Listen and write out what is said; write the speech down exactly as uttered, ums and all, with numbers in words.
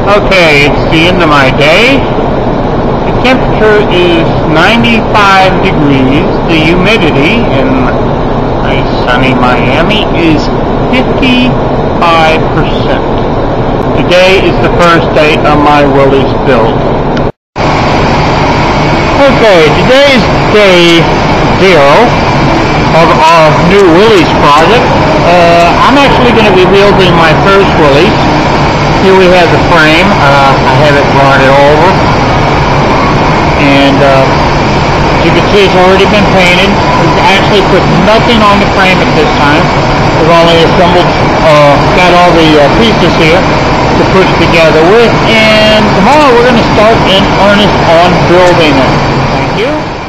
Okay, it's the end of my day. The temperature is ninety-five degrees. The humidity in nice sunny Miami is fifty-five percent. Today is the first day of my Willys Build. Okay, today is day zero of our new Willys project. Uh, I'm actually going to be building my first Willys. Here we have the frame. Uh, I have it brought it over, and uh, as you can see, it's already been painted. We've actually put nothing on the frame at this time. We've only assembled, uh, got all the uh, pieces here to put together with, and tomorrow we're going to start in earnest on building it. Thank you.